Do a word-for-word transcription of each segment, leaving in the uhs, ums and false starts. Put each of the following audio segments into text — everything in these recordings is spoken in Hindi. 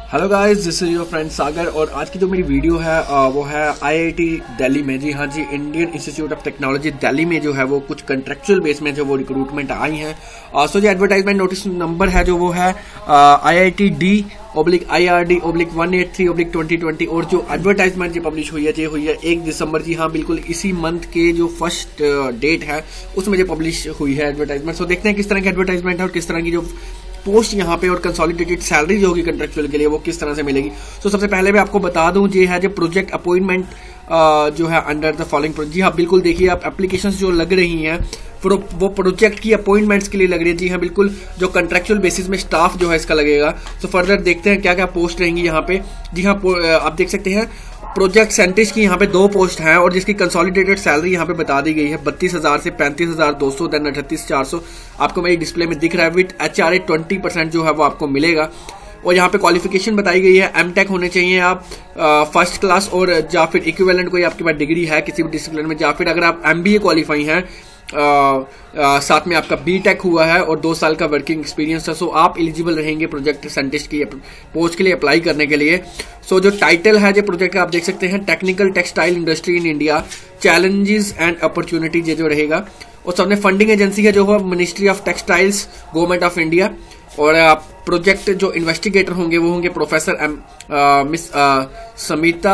Hello guys, this is your friend Sagar और आज की जो मेरी वीडियो है वो है आईआईटी दिल्ली में। जी हाँ जी, Indian Institute of Technology Delhi में जो है वो कुछ कंट्रेक्चुअल बेस में जो वो रिक्रूटमेंट आई है। सो जो एडवर्टाइजमेंट नोटिस नंबर है जो वो है I I T D oblique I R D oblique one eight three oblique twenty twenty और जो एडवर्टाइजमेंट जो पब्लिश हुई है ये हुई है एक दिसंबर। जी हाँ, बिल्कुल इसी मंथ के जो फर्स्ट डेट है उसमें जो पब्लिश हुई है एडवर्टाइजमेंट। सो देखते हैं किस तरह की एडवर्टाइजमेंट है और किस तरह की जो पोस्ट यहाँ पे और कंसोलिडेटेड सैलरी जो होगी कंट्रेक्चुअल के लिए वो किस तरह से मिलेगी। सो so, सबसे पहले मैं आपको बता दूं ये है जो प्रोजेक्ट अपॉइंटमेंट जो है अंडर द फॉलोइंग प्रोजेक्ट। जी हाँ, बिल्कुल देखिए आप एप्लीकेशंस जो लग रही हैं वो प्रोजेक्ट की अपॉइंटमेंट्स के लिए लग रही है। जी हाँ, बिल्कुल जो कंट्रेक्चुअल बेसिस में स्टाफ जो है इसका लगेगा। सो so, फर्दर देखते हैं क्या क्या पोस्ट रहेंगी यहाँ पे। जी हाँ, आप देख सकते हैं प्रोजेक्ट साइंटिस्ट की यहाँ पे दो पोस्ट हैं और जिसकी कंसोलिडेटेड सैलरी यहाँ पे बता दी गई है बत्तीस हजार से पैंतीस हजार दो सौ देन अठतीस चार सौ आपको मेरी डिस्प्ले में दिख रहा है। With H R A twenty percent जो है वो आपको मिलेगा। और यहाँ पे क्वालिफिकेशन बताई गई है एम टेक होने चाहिए आप फर्स्ट क्लास और या फिर इक्विवेलेंट कोई आपके पास डिग्री है किसी भी डिसिप्लिन में, या फिर अगर आप एम बी ए क्वालिफाई हैं आ, आ, साथ में आपका बी टेक हुआ है और दो साल का वर्किंग एक्सपीरियंस है। सो आप एलिजिबल रहेंगे प्रोजेक्ट साइंटिस्ट की पोस्ट के लिए अप्लाई करने के लिए। सो जो टाइटल है जो प्रोजेक्ट का आप देख सकते हैं technical textile industry in India challenges and opportunities ये जो रहेगा। और सामने फंडिंग एजेंसी है जो है ministry of textiles government of India. और प्रोजेक्ट जो इन्वेस्टिगेटर होंगे वो होंगे professor M miss Samita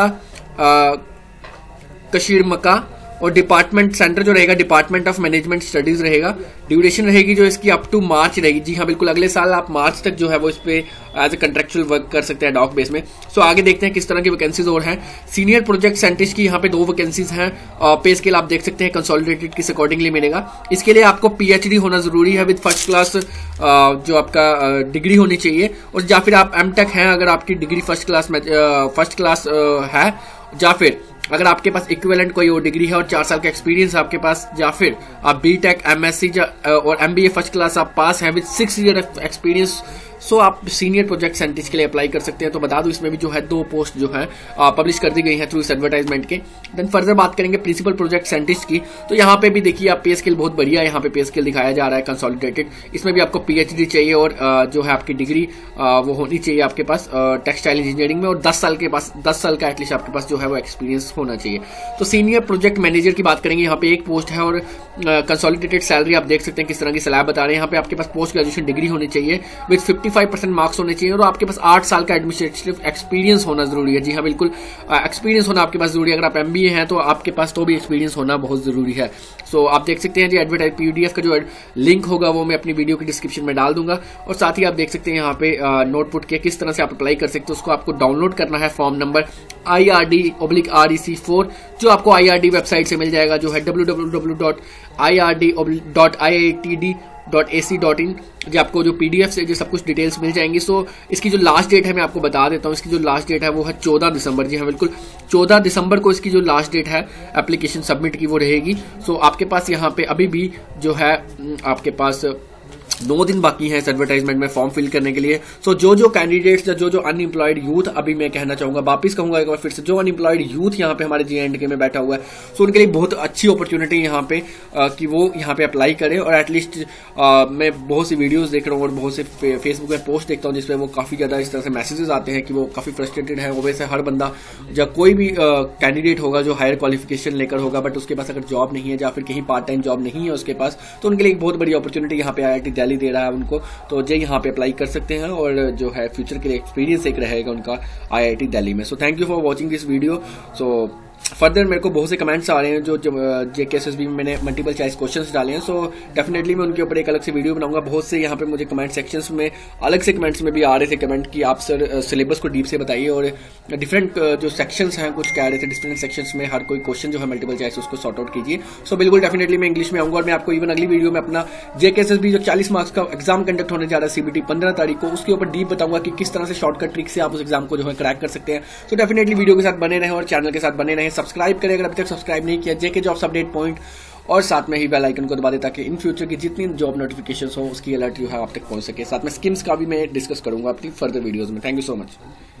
Kashiramka. और डिपार्टमेंट सेंटर जो रहेगा डिपार्टमेंट ऑफ मैनेजमेंट स्टडीज रहेगा। ड्यूरेशन रहेगी जो इसकी अप टू मार्च रहेगी। जी हाँ, बिल्कुल अगले साल आप मार्च तक जो है वो इस पे एज ए कंट्रेक्चुअल वर्क कर सकते हैं डॉक बेस में। सो आगे देखते हैं किस तरह की वैकेंसीज और हैं। सीनियर प्रोजेक्ट साइंटिस्ट की यहाँ पे दो वैकेंसीज हैं। पे स्केल आप देख सकते हैं कंसोलिडेटेड किस अकॉर्डिंगली मिलेगा। इसके लिए आपको पीएचडी होना जरूरी है विद फर्स्ट क्लास जो आपका डिग्री होनी चाहिए। और या फिर आप एम टेक हैं अगर आपकी डिग्री फर्स्ट क्लास में फर्स्ट क्लास है, या फिर अगर आपके पास इक्विवेलेंट कोई और डिग्री है और चार साल का एक्सपीरियंस आपके पास, या फिर आप बीटेक एमएससी और एमबीए फर्स्ट क्लास आप पास हैं with six year experience. So आप सीनियर प्रोजेक्ट साइंटिस्ट के लिए अप्लाई कर सकते हैं। तो बता दूं इसमें भी जो है दो पोस्ट जो है पब्लिश कर दी गई है थ्रू इस एडवर्टाइजमेंट के। देन फर्दर बात करेंगे प्रिंसिपल प्रोजेक्ट साइंटिस्ट की। तो यहाँ पे भी देखिए आप पे स्केल बहुत बढ़िया है, यहाँ पे पे स्केल दिखाया जा रहा है कंसोलिडेटेड। इसमें भी आपको पीएचडी चाहिए और जो है आपकी डिग्री वो होनी चाहिए आपके पास टेक्सटाइल इंजीनियरिंग में और दस साल के पास दस साल का एटलीस्ट आपके पास जो है वो एक्सपीरियंस होना चाहिए। तो सीनियर प्रोजेक्ट मैनेजर की बात करेंगे, यहाँ पे एक पोस्ट है और कंसोलिडेटेड सैलरी आप देख सकते हैं किस तरह की स्लैब बता रहे हैं। यहाँ पे आपके पास पोस्ट ग्रेजुएशन डिग्री होनी चाहिए with fifty five percent marks होने चाहिए और आपके पास आठ साल का एडमिनिस्ट्रेटिव एक्सपीरियंस होना जरूरी है। जी हाँ, बिल्कुल एक्सपीरियंस होना आपके पास जरूरी है। अगर आप एमबीए हैं तो आपके पास तो भी एक्सपीरियंस होना बहुत जरूरी है। सो so, आप देख सकते हैं जी एडवर्टाइज पीडीएफ का जो लिंक होगा वो मैं अपनी वीडियो की डिस्क्रिप्शन में डाल दूंगा। और साथ ही आप देख सकते हैं यहाँ पे नोट पुट के किस तरह से आप अप्लाई कर सकते हो। उसको आपको डाउनलोड करना है form number I R D oblique R E C four जो आपको आई आर डी वेबसाइट से मिल जाएगा जो है W W W dot I R D dot I I T D dot A C dot in. जो आपको जो पीडीएफ से जो सब कुछ डिटेल्स मिल जाएंगी। सो इसकी जो लास्ट डेट है मैं आपको बता देता हूँ। इसकी जो लास्ट डेट है वो है चौदह दिसंबर। जी हाँ, बिल्कुल चौदह दिसंबर को इसकी जो लास्ट डेट है एप्लीकेशन सबमिट की वो रहेगी। सो आपके पास यहाँ पे अभी भी जो है आपके पास नौ दिन बाकी हैं इस एडवर्टाइजमेंट में फॉर्म फिल करने के लिए। सो so, जो जो कैंडिडेट्स जो जो अनएम्प्लॉयड यूथ अभी मैं कहना चाहूंगा वापस कहूंगा एक बार फिर से जो अनएम्प्लॉयड यूथ यहाँ पे हमारे जे एंड के में बैठा हुआ है सो so, उनके लिए बहुत अच्छी अपॉर्चुनिटी यहाँ पे आ, कि वो यहाँ पे अप्लाई करें। और एटलीस्ट मैं बहुत सी वीडियोस देख रहा हूँ और बहुत से फे, फेसबुक में पोस्ट देखता हूँ जिसपे वो काफी ज्यादा इस तरह से मैसेजेस आते हैं कि वो काफी फ्रस्ट्रेटेड है। वैसे हर बंदा जब कोई भी कैंडिडेट होगा जो हायर क्वालिफिकेशन लेकर होगा बट उसके पास अगर जॉब नहीं है या फिर कहीं पार्ट टाइम जॉब नहीं है उसके पास, तो उनके लिए एक बहुत बड़ी अपॉर्चुनिटी यहाँ पे आई आई टी दिल्ली दे रहा है उनको। तो जो यहाँ पे अप्लाई कर सकते हैं और जो है फ्यूचर के लिए एक्सपीरियंस एक रहेगा उनका आईआईटी दिल्ली में। So thank you for watching this video. So further मेरे को बहुत से कमेंट्स आ रहे हैं जो जेकेएसएसबी में मैंने मल्टीपल चॉइस क्वेश्चंस डाले हैं। सो डेफिनेटली मैं उनके ऊपर एक अलग से वीडियो बनाऊंगा। बहुत से यहाँ पे मुझे कमेंट सेक्शंस में अलग से कमेंट्स में भी आ रहे थे कमेंट कि आप सर सिलेबस को डीप से बताइए और डिफरेंट जो सेक्शंस हैं कुछ कह रहे थे डिफरेंट सेक्शंस में हर कोई क्वेश्चन जो है मल्टीपल चॉइस उसको सॉर्ट आउट कीजिए। सो so, बिल्कुल डेफिनेटली मैं इंग्लिश में आऊंगा और मैं आपको इवन अगली वीडियो में अपना जेकेएसएसबी जो चालीस मार्क्स का एग्जाम कंडक्ट होने जा रहा है सीबीटी पंद्रह तारीख को उसके ऊपर डीप बताऊंगा कि किस तरह से शॉर्टकट ट्रिक से आप उस एग्जाम को जो है क्रैक कर सकते हैं। सो so, डेफिनेटली वीडियो के साथ बने रहें और चैनल के साथ बने रहें। सब्सक्राइब करें अगर अभी तक सब्सक्राइब नहीं किया जेके जॉब्स अपडेट पॉइंट और साथ में ही बेल आइकन को दबा दें ताकि इन फ्यूचर की जितनी जॉब नोटिफिकेशंस हो उसकी अलर्ट जो है आप तक पहुंच सके। साथ में स्किम्स का भी मैं डिस्कस करूंगा अपनी फर्दर वीडियोस में। Thank you so much.